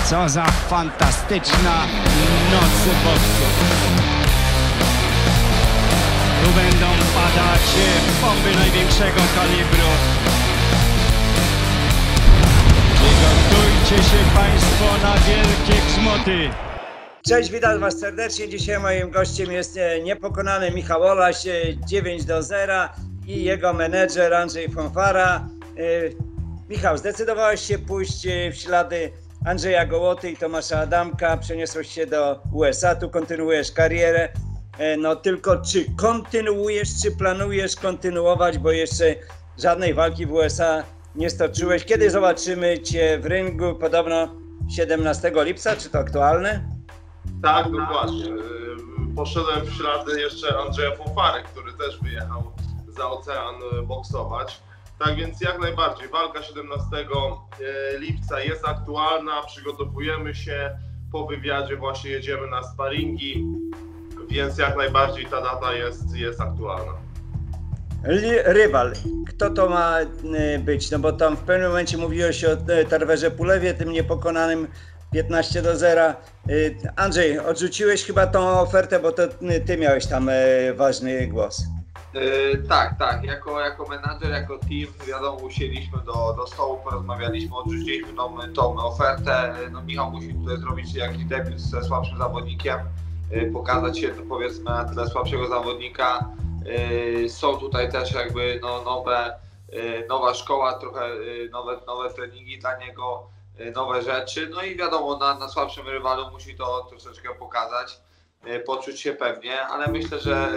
Co za fantastyczna noc boksu. Tu będą padać bomby największego kalibru. Przygotujcie się Państwo na wielkie grzmoty. Cześć, witam Was serdecznie. Dzisiaj moim gościem jest niepokonany Michał Olaś, 9-0 i jego menedżer Andrzej Fonfara. Michał, zdecydowałeś się pójść w ślady Andrzeja Gołoty i Tomasza Adamka, przeniosłeś się do USA, tu kontynuujesz karierę. No tylko czy kontynuujesz, czy planujesz kontynuować, bo jeszcze żadnej walki w USA nie stoczyłeś. Kiedy zobaczymy Cię w ringu? Podobno 17 lipca, czy to aktualne? Tak, dokładnie. Poszedłem w ślady jeszcze Andrzeja Fonfary, który też wyjechał za ocean boksować. Tak więc jak najbardziej, walka 17 lipca jest aktualna, przygotowujemy się, po wywiadzie właśnie jedziemy na sparingi, więc jak najbardziej ta data jest aktualna. Rywal, kto to ma być? No bo tam w pewnym momencie mówiłeś o Tarwerze Pulewie, tym niepokonanym 15-0. Andrzej, odrzuciłeś chyba tą ofertę, bo to ty miałeś tam ważny głos. Tak. Jako menadżer, jako team, wiadomo, usiedliśmy do stołu, porozmawialiśmy, odrzuciliśmy tą ofertę. No, Michał musi tutaj zrobić jakiś debiut ze słabszym zawodnikiem, pokazać się, powiedzmy, na tle słabszego zawodnika. Są tutaj też jakby nowa szkoła, trochę nowe treningi dla niego, nowe rzeczy. No i wiadomo, na słabszym rywalu musi to troszeczkę pokazać, poczuć się pewnie, ale myślę, że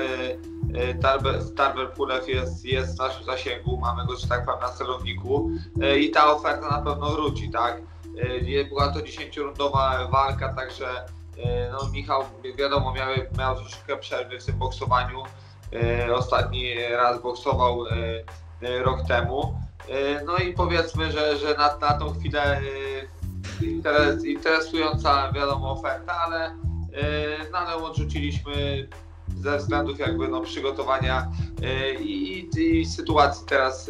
Tarver Pulev jest w naszym zasięgu, mamy go, że tak powiem, na celowniku i ta oferta na pewno wróci, tak? Była to 10-rundowa walka, także no, Michał, wiadomo, miał troszeczkę przerwy w tym boksowaniu. Ostatni raz boksował rok temu. No i powiedzmy, że na tą chwilę interesująca, wiadomo, oferta, ale odrzuciliśmy ze względów jakby przygotowania i sytuacji teraz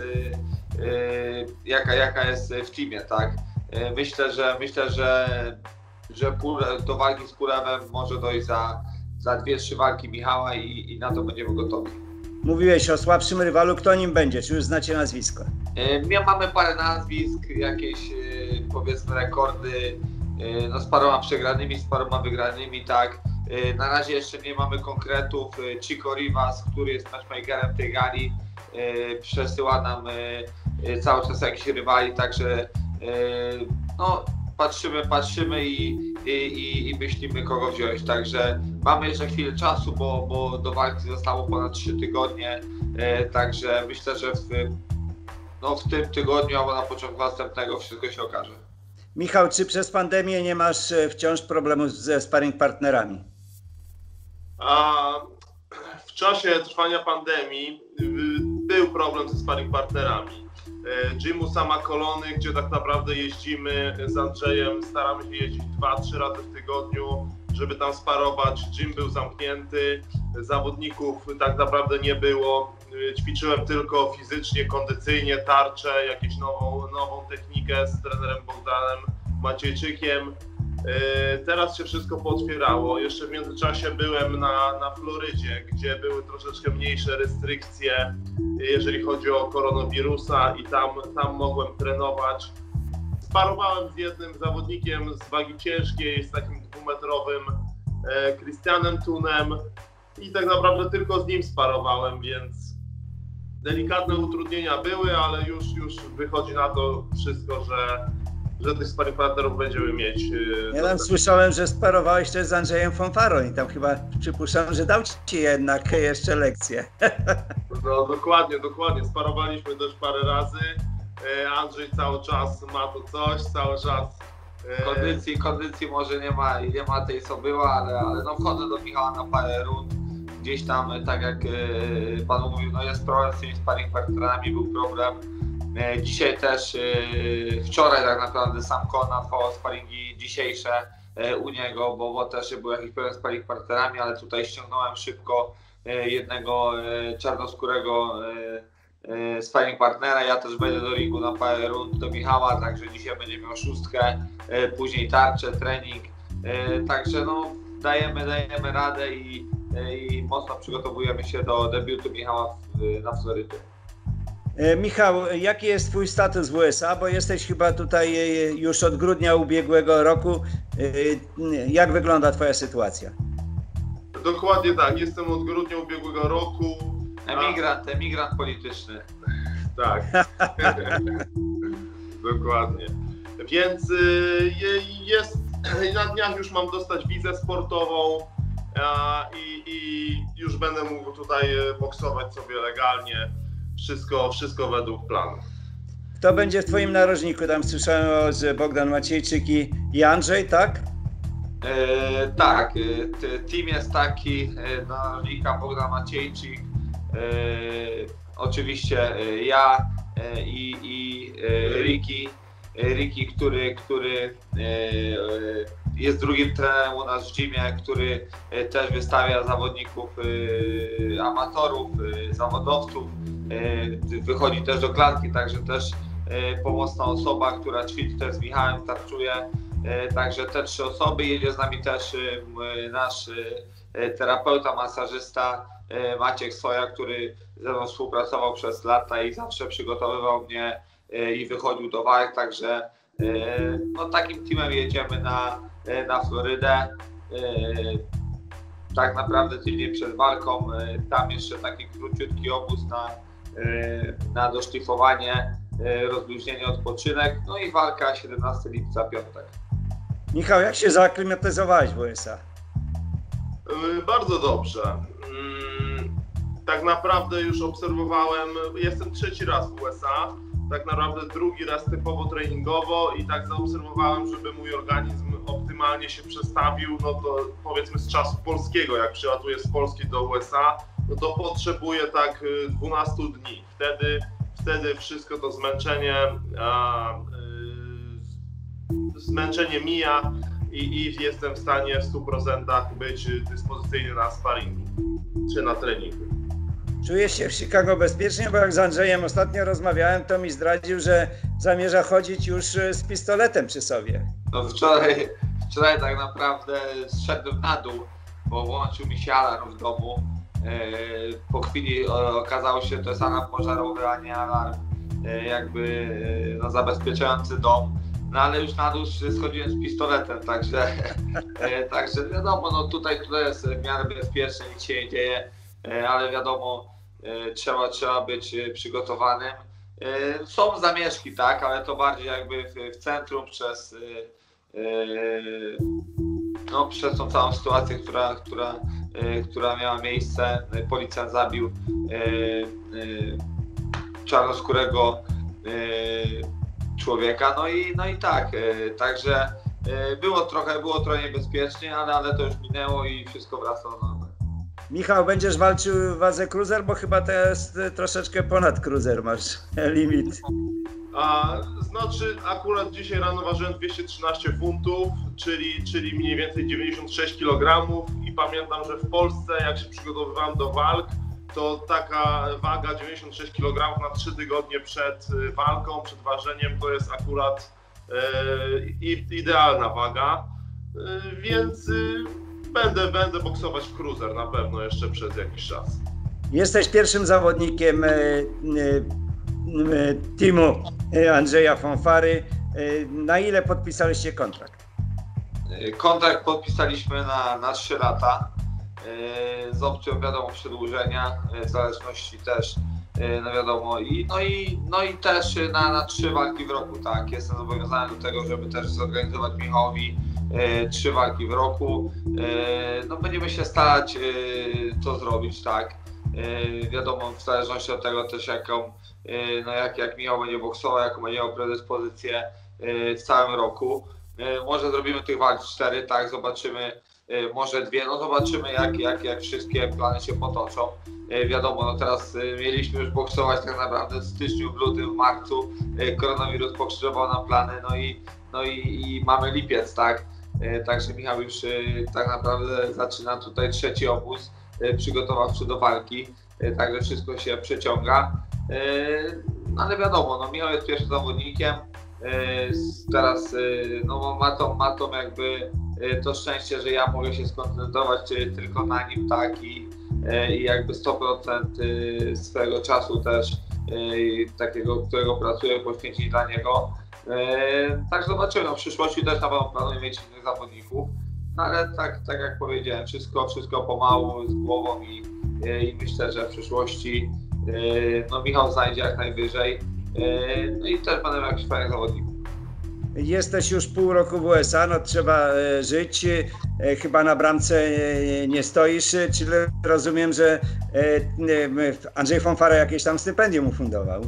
jaka jest w teamie, tak? Myślę, że do walki z Pulewem może dojść za 2-3 walki Michała i na to będziemy gotowi. Mówiłeś o słabszym rywalu, kto nim będzie? Czy już znacie nazwisko? Mamy parę nazwisk, jakieś powiedzmy rekordy, no z paroma przegranymi, z paroma wygranymi, tak. Na razie jeszcze nie mamy konkretów. Chico Rivas, który jest matchmakerem tej gali, przesyła nam cały czas jakichś rywali, także no patrzymy i myślimy, kogo wziąć. Także mamy jeszcze chwilę czasu, bo do walki zostało ponad 3 tygodnie. Także myślę, że w tym tygodniu albo na początku następnego wszystko się okaże. Michał, czy przez pandemię nie masz wciąż problemu ze sparring partnerami? W czasie trwania pandemii był problem ze sparring partnerami. Gymu Sama Kolony, gdzie tak naprawdę jeździmy z Andrzejem, staramy się jeździć 2-3 razy w tygodniu, żeby tam sparować. Gym był zamknięty, zawodników tak naprawdę nie było. Ćwiczyłem tylko fizycznie, kondycyjnie, tarczę, jakąś nową technikę z trenerem Bogdanem Maciejczykiem. Teraz się wszystko pootwierało. Jeszcze w międzyczasie byłem na Florydzie, gdzie były troszeczkę mniejsze restrykcje, jeżeli chodzi o koronawirusa i tam mogłem trenować. Sparowałem z jednym zawodnikiem z wagi ciężkiej, z takim 2-metrowym Christianem Tunem i tak naprawdę tylko z nim sparowałem, więc delikatne utrudnienia były, ale już wychodzi na to wszystko, że tych sparring partnerów będziemy mieć. Ja tam słyszałem, że sparowałeś też z Andrzejem Fonfarą i tam chyba przypuszczam, że dał Ci jednak jeszcze lekcję. No dokładnie. Sparowaliśmy też parę razy. Andrzej cały czas ma to coś, cały czas. Kondycji może nie ma tej co była, ale no wchodzę do Michała na parę rund. Gdzieś tam, tak jak Pan mówił, no jest problem z tymi sparring partnerami, był problem. Dzisiaj też, wczoraj tak naprawdę sam Konrad trwał sparingi dzisiejsze u niego, bo też był jakiś problem z sparring partnerami, ale tutaj ściągnąłem szybko jednego czarnoskórego sparring partnera. Ja też będę do ringu na parę rund do Michała, także dzisiaj będzie miał 6, później tarczę, trening. Także no, dajemy radę i mocno przygotowujemy się do debiutu Michała na Florydzie. Michał, jaki jest twój status w USA, bo jesteś chyba tutaj już od grudnia ubiegłego roku. Jak wygląda twoja sytuacja? Dokładnie tak, jestem od grudnia ubiegłego roku. Emigrant polityczny. Tak, dokładnie. Więc na dniach już mam dostać wizę sportową i już będę mógł tutaj boksować sobie legalnie. Wszystko według planu. Kto będzie w twoim narożniku? Tam słyszałem, że Bogdan Maciejczyk i Andrzej, tak? Tak, team jest taki, narożnika Bogdan Maciejczyk, oczywiście ja i Ricky, który jest drugim trenerem u nas w gymie, który też wystawia zawodników, amatorów, zawodowców, wychodzi też do klatki, także też pomocna osoba, która ćwiczy też z Michałem, startuje, także te 3 osoby. Jedzie z nami też nasz terapeuta, masażysta Maciek Soja, który ze mną współpracował przez lata i zawsze przygotowywał mnie i wychodził do walk, także no, takim teamem jedziemy na Florydę. Tak naprawdę tydzień przed walką, tam jeszcze taki króciutki obóz na doszlifowanie, rozluźnienie, odpoczynek, no i walka 17 lipca, piątek. Michał, jak się zaaklimatyzowałeś w USA? Bardzo dobrze. Tak naprawdę już obserwowałem, jestem 3. raz w USA, tak naprawdę 2. raz typowo treningowo i tak zaobserwowałem, żeby mój organizm optymalnie się przestawił, no to powiedzmy z czasu polskiego, jak przylatuję z Polski do USA, no to potrzebuję tak 12 dni. Wtedy wszystko to zmęczenie mija i jestem w stanie w 100% być dyspozycyjny na sparingu czy na treningu. Czujesz się w Chicago bezpiecznie, bo jak z Andrzejem ostatnio rozmawiałem, to mi zdradził, że zamierza chodzić już z pistoletem przy sobie. No wczoraj tak naprawdę zszedłem na dół, bo włączył mi się alarm w domu. Po chwili okazało się, że to jest alarm pożarowy, a nie alarm jakby zabezpieczający dom. No ale już na dół schodziłem z pistoletem, także wiadomo, no tutaj jest w miarę bezpiecznie, nic się nie dzieje, ale wiadomo, trzeba być przygotowanym. Są zamieszki, tak, ale to bardziej jakby w centrum przez tą całą sytuację, która miała miejsce. Policjant zabił czarnoskórego człowieka, no i tak, także było trochę niebezpiecznie, ale to już minęło i wszystko wraca do normy. Michał, będziesz walczył w wadze cruiser, bo chyba to jest troszeczkę ponad cruiser, masz limit. Znaczy akurat dzisiaj rano ważyłem 213 funtów, czyli mniej więcej 96 kg i pamiętam, że w Polsce jak się przygotowywałem do walk, to taka waga 96 kg na 3 tygodnie przed walką, przed ważeniem to jest akurat idealna waga, więc będę boksować w cruiser na pewno jeszcze przez jakiś czas. Jesteś pierwszym zawodnikiem teamu Andrzeja Fonfary. Na ile podpisaliście kontrakt? Kontrakt podpisaliśmy na 3 lata. Z opcją wiadomo przedłużenia, w zależności też, no wiadomo, no i też na 3 walki w roku, tak, jestem zobowiązany do tego, żeby też zorganizować Michałowi 3 walki w roku, no będziemy się starać to zrobić, tak, wiadomo, w zależności od tego też jak Michał będzie boksował, jaką będzie miał predyspozycję w całym roku, może zrobimy tych walk 4, tak, zobaczymy, może 2, no zobaczymy jak wszystkie plany się potoczą. Wiadomo, no teraz mieliśmy już boksować tak naprawdę w styczniu, w lutym, w marcu. Koronawirus pokrzyżował nam plany, no i mamy lipiec, tak? Także Michał już tak naprawdę zaczyna tutaj 3. obóz przygotowawczy do walki, także wszystko się przeciąga. Ale wiadomo, no Michał jest pierwszym zawodnikiem, teraz no, ma to jakby to szczęście, że ja mogę się skoncentrować tylko na nim, tak, i jakby 100% swojego czasu też takiego, którego pracuję, poświęcić dla niego. Tak zobaczymy, no, w przyszłości też na pewno planuję mieć innych zawodników, no, ale tak jak powiedziałem, wszystko pomału, z głową i myślę, że w przyszłości no, Michał znajdzie jak najwyżej, no i też będę miał jakichś fajnych zawodników. Jesteś już pół roku w USA, no trzeba żyć, chyba na bramce nie stoisz, czyli rozumiem, że Andrzej Fonfara jakieś tam stypendium ufundował.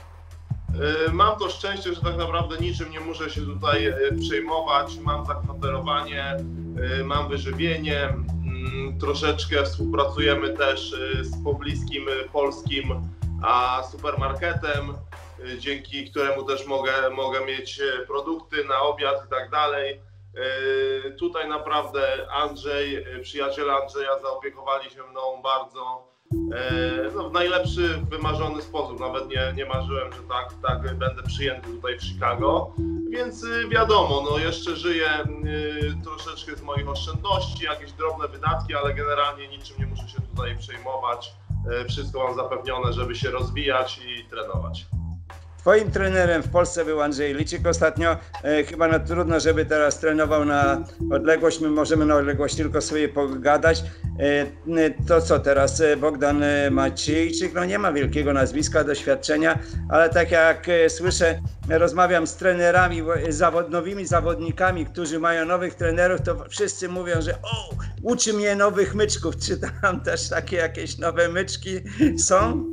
Mam to szczęście, że tak naprawdę niczym nie muszę się tutaj przejmować. Mam zakwaterowanie, mam wyżywienie, troszeczkę współpracujemy też z pobliskim polskim supermarketem, dzięki któremu też mogę mieć produkty na obiad i tak dalej. Tutaj naprawdę przyjaciele Andrzeja zaopiekowali się mną bardzo w najlepszy, wymarzony sposób. Nawet nie marzyłem, że tak będę przyjęty tutaj w Chicago, więc wiadomo, no jeszcze żyję troszeczkę z moich oszczędności, jakieś drobne wydatki, ale generalnie niczym nie muszę się tutaj przejmować. Wszystko mam zapewnione, żeby się rozwijać i trenować. Twoim trenerem w Polsce był Andrzej Liczyk ostatnio. Chyba no, trudno, żeby teraz trenował na odległość. My możemy na odległość tylko sobie pogadać. To co teraz? Bogdan Maciejczyk, no nie ma wielkiego nazwiska, doświadczenia, ale tak jak słyszę, rozmawiam z trenerami, nowymi zawodnikami, którzy mają nowych trenerów, to wszyscy mówią, że uczy mnie nowych myczków. Czy tam też takie jakieś nowe myczki są?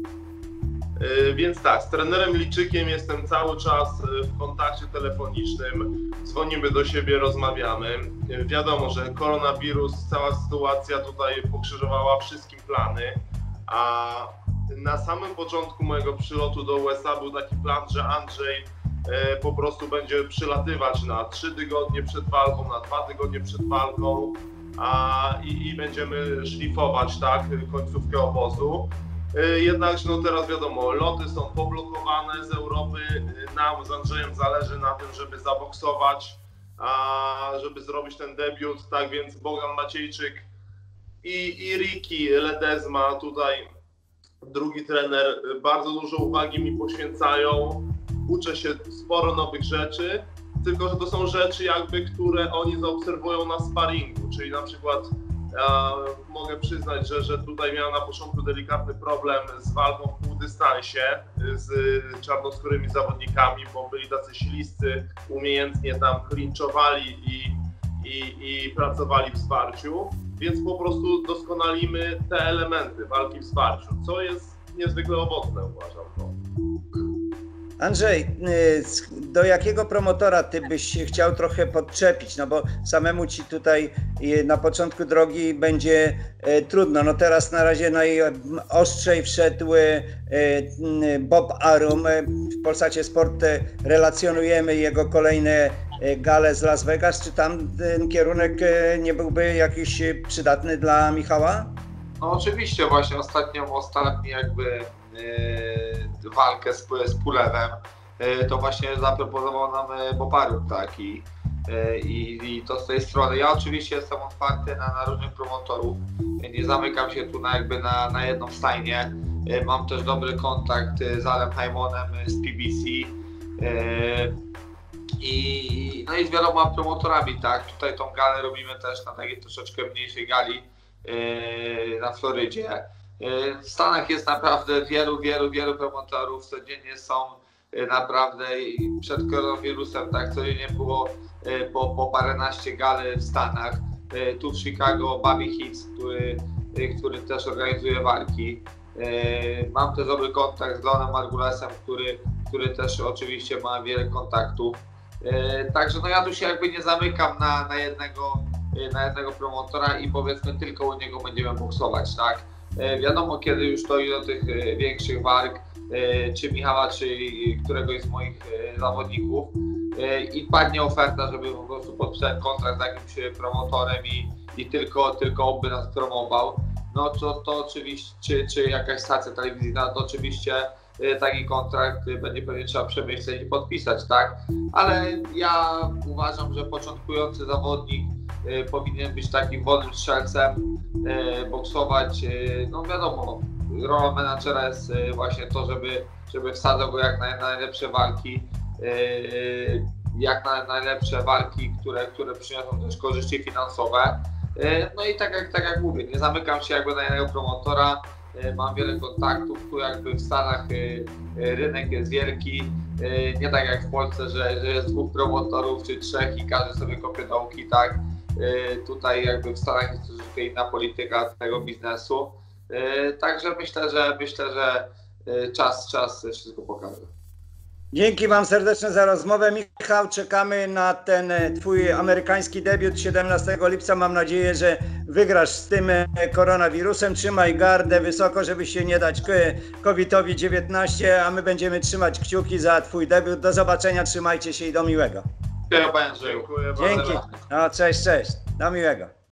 Więc tak, z trenerem Liczykiem jestem cały czas w kontakcie telefonicznym, dzwonimy do siebie, rozmawiamy. Wiadomo, że koronawirus, cała sytuacja tutaj pokrzyżowała wszystkim plany, a na samym początku mojego przylotu do USA był taki plan, że Andrzej po prostu będzie przylatywać na 3 tygodnie przed walką, na 2 tygodnie przed walką i będziemy szlifować, tak, końcówkę obozu. Jednakże no teraz wiadomo, loty są poblokowane z Europy, nam z Andrzejem zależy na tym, żeby zaboksować, żeby zrobić ten debiut, tak więc Bogdan Maciejczyk i Ricky Ledezma, tutaj drugi trener, bardzo dużo uwagi mi poświęcają, uczę się sporo nowych rzeczy, tylko że to są rzeczy jakby, które oni zaobserwują na sparingu, czyli na przykład mogę przyznać, że tutaj miałem na początku delikatny problem z walką w półdystansie z czarnoskórymi zawodnikami, bo byli tacy śliscy, umiejętnie tam klinczowali i pracowali w zwarciu, więc po prostu doskonalimy te elementy walki w zwarciu, co jest niezwykle owocne, uważam to. Andrzej, do jakiego promotora ty byś chciał trochę podczepić? No bo samemu ci tutaj na początku drogi będzie trudno. No teraz na razie najostrzej wszedł Bob Arum. W Polsacie Sport relacjonujemy jego kolejne gale z Las Vegas. Czy tam ten kierunek nie byłby jakiś przydatny dla Michała? No oczywiście, właśnie ostatni jakby walkę z Pulewem, to właśnie zaproponował nam Bob Arum, tak, i to z tej strony. Ja oczywiście jestem otwarty na różnych promotorów, nie zamykam się tu na jedną stajnię, mam też dobry kontakt z Alem Hymonem z PBC i z wieloma promotorami, tak, tutaj tą galę robimy też na takiej troszeczkę mniejszej gali na Florydzie. W Stanach jest naprawdę wielu promotorów, codziennie są naprawdę przed koronawirusem, tak, codziennie było po paręnaście gali w Stanach. Tu w Chicago Bobby Hicks, który też organizuje walki. Mam też dobry kontakt z Leonem Margulesem, który też oczywiście ma wiele kontaktów. Także no ja tu się jakby nie zamykam na jednego promotora i powiedzmy tylko u niego będziemy boksować, tak? Wiadomo, kiedy już dojdzie do tych większych walk, czy Michała, czy któregoś z moich zawodników i padnie oferta, żeby po prostu podpisać kontrakt z jakimś promotorem i tylko by nas promował, no to oczywiście, czy jakaś stacja telewizyjna, to oczywiście taki kontrakt będzie pewnie trzeba przemyśleć i podpisać, tak? Ale ja uważam, że początkujący zawodnik powinien być takim wolnym strzelcem, boksować, no wiadomo, rolą menadżera jest właśnie to, żeby wsadzał go jak na najlepsze walki, najlepsze walki, które przyniosą też korzyści finansowe. No i tak jak mówię, nie zamykam się jakby na jednego promotora, mam wiele kontaktów, tu jakby w Stanach rynek jest wielki, nie tak jak w Polsce, że jest 2 promotorów czy 3 i każdy sobie kopie dołki, tak? Tutaj jakby w Stanach jest troszeczkę inna polityka tego biznesu, także myślę, że czas wszystko pokaże. Dzięki Wam serdecznie za rozmowę. Michał, czekamy na ten Twój amerykański debiut 17 lipca. Mam nadzieję, że wygrasz z tym koronawirusem. Trzymaj gardę wysoko, żeby się nie dać COVID-19, a my będziemy trzymać kciuki za Twój debiut. Do zobaczenia, trzymajcie się i do miłego. Dziękuję, panie Andrzeju. Dziękuję bardzo. Dzięki. No, cześć. Do miłego.